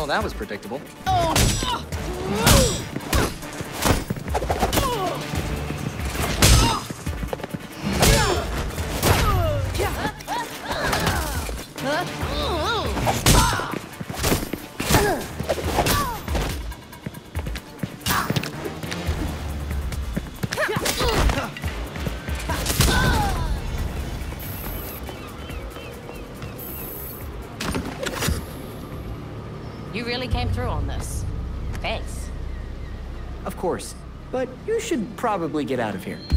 Well, that was predictable. You really came through on this. Thanks. Of course. But you should probably get out of here.